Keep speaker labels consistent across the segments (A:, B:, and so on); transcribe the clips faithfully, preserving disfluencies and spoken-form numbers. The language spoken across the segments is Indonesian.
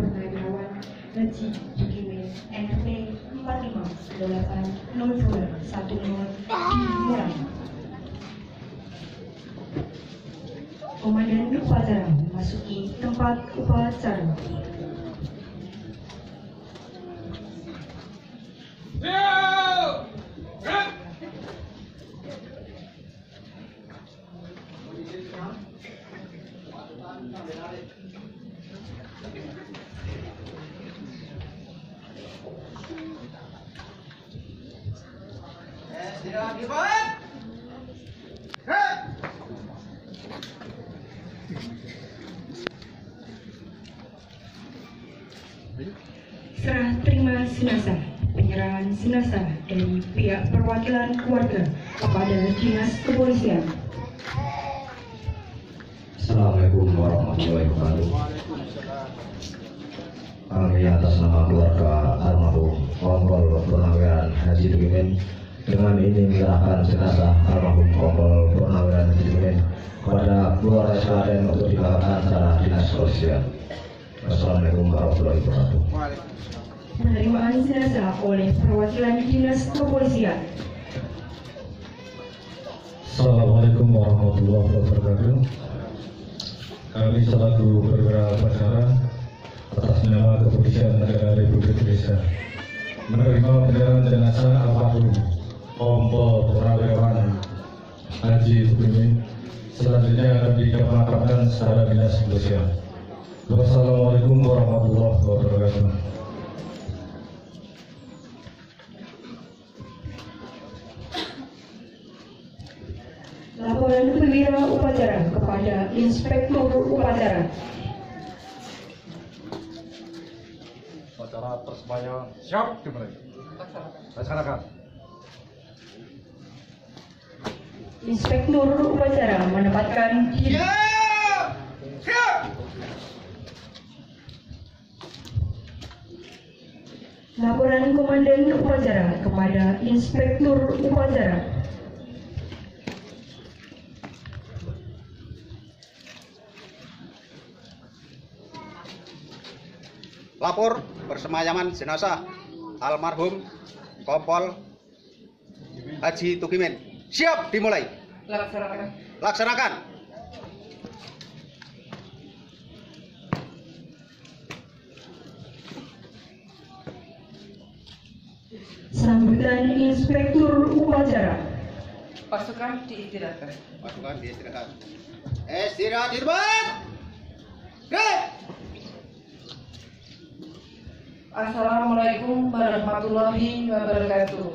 A: Purnawirawan Haji Tukimin N P empat lima delapan nol dua satu nol dimulai. Komandan upacara memasuki tempat upacara. Serah terima jenazah. Penyerahan jenazah dari pihak perwakilan keluarga kepada Dinas Kepolisian.
B: Assalamualaikum warahmatullahi wabarakatuh. Kami atas nama keluarga almarhum Kompol Purnawirawan Haji Tukimin dengan ini menyerahkan jenazah almarhum Kompol Purnawirawan Haji Tukimin kepada keluarga sekalian untuk dilakukan secara Dinas Kepolisian. Assalamualaikum warahmatullahi wabarakatuh.
A: Penerimaan jenazah oleh perwakilan Dinas Kepolisian.
C: Assalamualaikum warahmatullahi wabarakatuh. Kami selaku perwira upacara atas nama Kepolisian Negara Republik Indonesia menerima penyerahan jenazah almarhum Kompol Purnawirawan Haji Tukimin. Selanjutnya akan dimakamkan secara Dinas Kepolisian. Wassalamualaikum warahmatullahi wabarakatuh.
A: Laporan perwira upacara kepada Inspektur Upacara.
D: Upacara persembahyangan siap dimulai. Laksanakan.
A: Inspektur Upacara menempatkan diri.
D: Siap. Siap.
A: Laporan Komandan Upacara kepada Inspektur Upacara.
E: Lapor persemayaman jenazah almarhum Kompol Haji Tukimin. Siap dimulai.
A: Laksanakan.
E: Laksanakan.
A: Sambutan Inspektur Upacara.
F: Pasukan diistirahatkan.
E: Pasukan diistirahat. Istirahat di tempat. Gerak.
F: Assalamualaikum warahmatullahi wabarakatuh.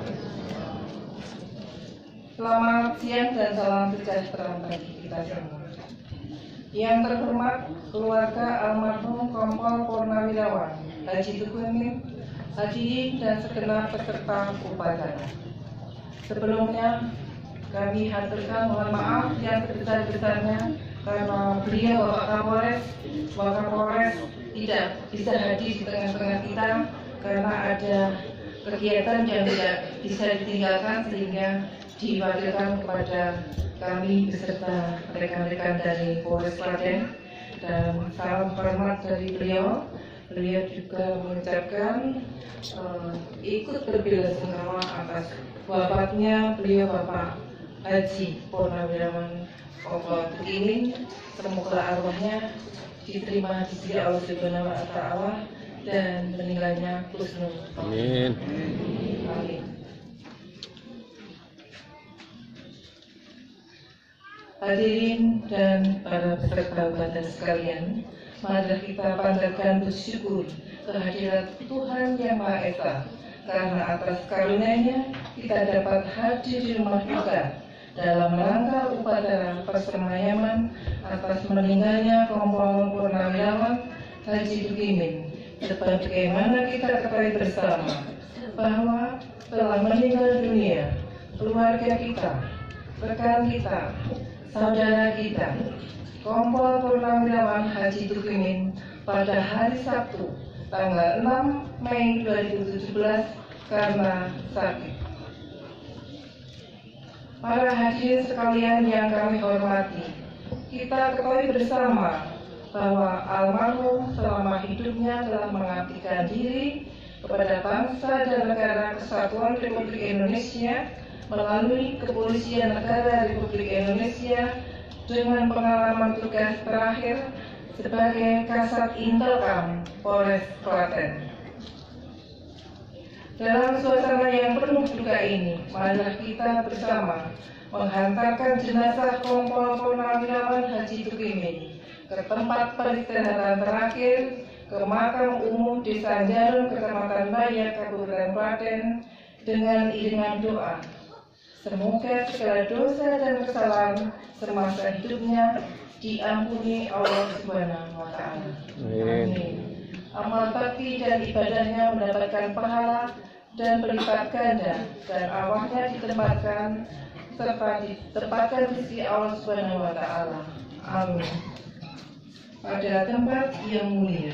F: Selamat siang dan salam sejahtera bagi kita semua. Yang terhormat keluarga almarhum Kompol Purnawirawan Haji Tukimin, hadirin dan segenap peserta upacara. Sebelumnya kami haturkan mohon maaf yang sebesar-besarnya karena beliau Bapak Kapolres, Bapak Kapolres tidak bisa hadir di tengah-tengah kita karena ada kegiatan yang tidak bisa ditinggalkan sehingga diwakilkan kepada kami beserta rekan-rekan dari Polres Klaten, dan salam hormat dari beliau. Beliau juga mengucapkan uh, ikut berbelasungkawa atas wafatnya beliau Bapak Haji Purnawirawan Kompol Tukimin. Semoga arwahnya diterima di sisi Allah Subhanahu wa Ta'ala dan meninggalnya husnul.
D: Amin.
F: Amin. Hadirin dan para peserta upacara sekalian, mari kita panjatkan bersyukur kehadirat Tuhan Yang Maha Esa karena atas karunia-Nya kita dapat hadir di rumah duka dalam rangka upacara persemayaman atas meninggalnya Kompol Purnawirawan Haji Tukimin. Sebagaimana kita ketahui bersama bahwa telah meninggal dunia keluarga kita, rekan kita, saudara kita, Kompol Purnawirawan Haji Tukimin pada hari Sabtu tanggal enam Mei dua ribu tujuh belas karena sakit. Para hadirin sekalian yang kami hormati, kita ketahui bersama bahwa almarhum selama hidupnya telah mengabdikan diri kepada bangsa dan negara Kesatuan Republik Indonesia melalui Kepolisian Negara Republik Indonesia dengan pengalaman tugas terakhir sebagai Kasat Intelkam Polres Klaten. Dalam suasana yang penuh duka ini, marilah kita bersama menghantarkan jenazah Kompol Purnawirawan Haji Tukimin ke tempat peristirahatan terakhir ke makam umum Desa Jarum, Kecamatan Bayat, Kabupaten Klaten dengan iringan doa. Semoga segala dosa dan kesalahan semasa hidupnya diampuni Allah Subhanahu wa Ta'ala. Amin. Amal bakti dan ibadahnya mendapatkan pahala dan berlipat ganda, dan arwahnya ditempatkan serta ditempatkan di sisi Allah Subhanahu wa Ta'ala. Amin. Pada tempat yang mulia.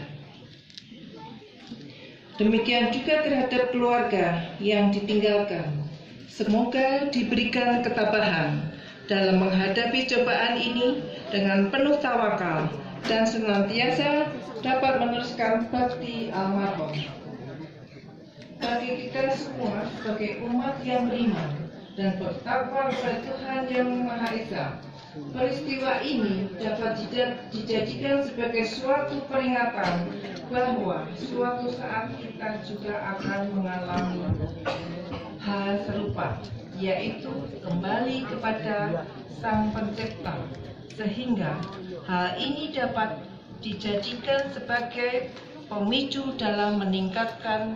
F: Demikian juga terhadap keluarga yang ditinggalkan. Semoga diberikan ketabahan dalam menghadapi cobaan ini dengan penuh tawakal dan senantiasa dapat meneruskan bakti almarhum. Bagi kita semua sebagai umat yang beriman dan bertakwa kepada Tuhan Yang Maha Esa, peristiwa ini dapat dijadikan sebagai suatu peringatan bahwa suatu saat kita juga akan mengalami hal serupa, yaitu kembali kepada Sang Pencipta, sehingga hal ini dapat dijadikan sebagai pemicu dalam meningkatkan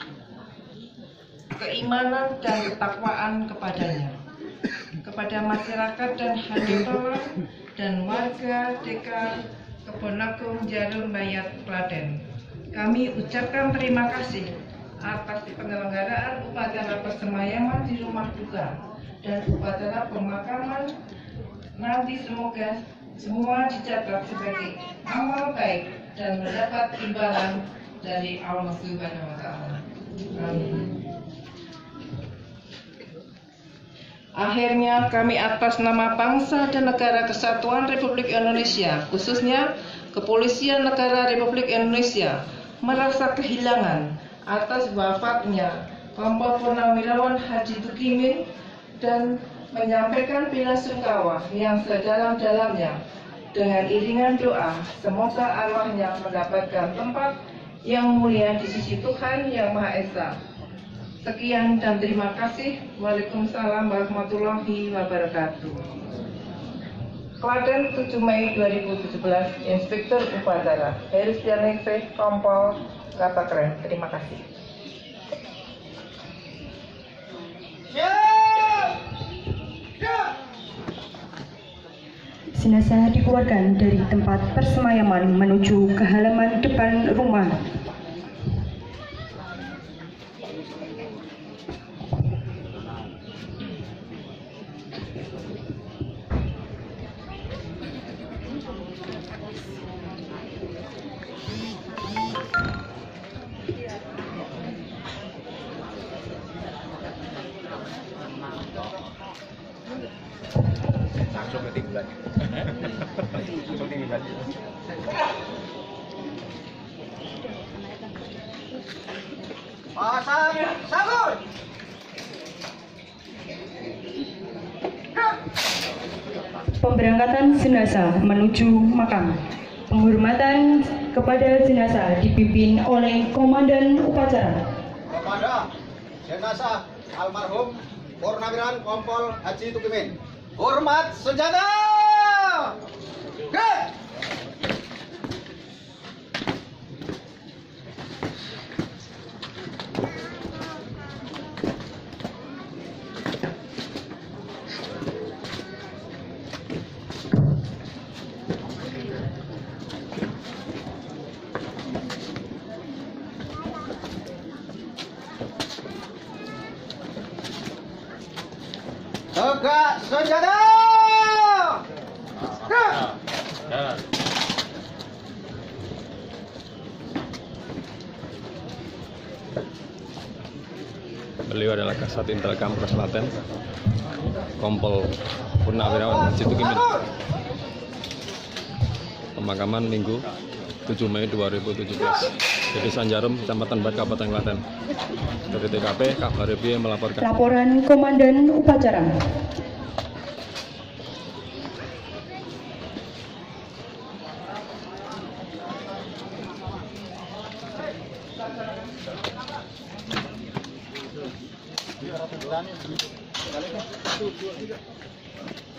F: keimanan dan ketakwaan kepadanya, kepada masyarakat dan hadirin dan warga D K Kebonagung Jarum Bayat Klaten. Kami ucapkan terima kasih atas penyelenggaraan upacara persemayaman di rumah duka dan upacara pemakaman nanti. Semoga semua dicatat sebagai amal baik dan mendapat imbalan dari Allah Subhanahu wa Ta'ala. Amin. Akhirnya kami atas nama bangsa dan negara Kesatuan Republik Indonesia, khususnya Kepolisian Negara Republik Indonesia, merasa kehilangan atas wafatnya Kompol Purnawirawan Haji Tukimin dan menyampaikan bela sungkawa yang sedalam-dalamnya dengan iringan doa semoga arwahnya mendapatkan tempat yang mulia di sisi Tuhan Yang Maha Esa. Sekian dan terima kasih. Waalaikumsalam warahmatullahi wabarakatuh. Klaten, tujuh Mei dua ribu tujuh belas, Inspektur Upacara Heru Stianingsih, Kompol Kata Keren. Terima kasih.
A: Jenazah dikeluarkan dari tempat persemayaman menuju ke halaman depan rumah.
E: Langsung ke timbulan. Langsung timbulan. Pasang sabun.
A: Pemberangkatan jenazah menuju makam. Penghormatan kepada jenazah dipimpin oleh Komandan Upacara.
E: Kepada jenazah almarhum Purnawirawan Kompol Haji Tukimin, hormat senjata. Gerak. Tegak senjata.
D: Jalan. Beliau adalah Kasat Intelkam Polres Klaten, Kompol Purnawirawan Haji Tukimin. pemakaman Minggu tujuh Mei dua ribu tujuh belas di Desa Jarum, Kecamatan Bat, Kabupaten Klaten. Dari T K P, Kabar Review melaporkan.
A: Laporan Komandan Upacara.
E: Iya,